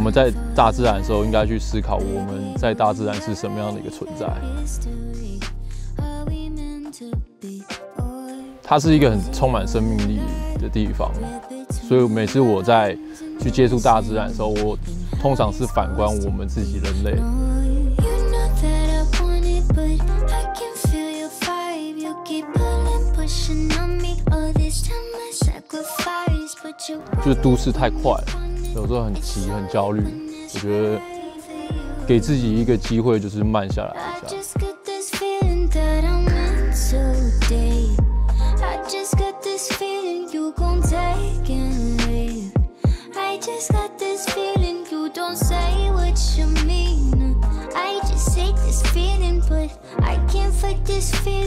们在大自然的时候，应该去思考我们在大自然是什么样的一个存在。它是一个很充满生命力的地方，所以每次我在去接触大自然的时候，我通常是反观我们自己人类。就是都市太快了，有时候很急、很焦虑。我觉得给自己一个机会，就是慢下来一下。 I just hate this feeling, but I can't fight this feeling.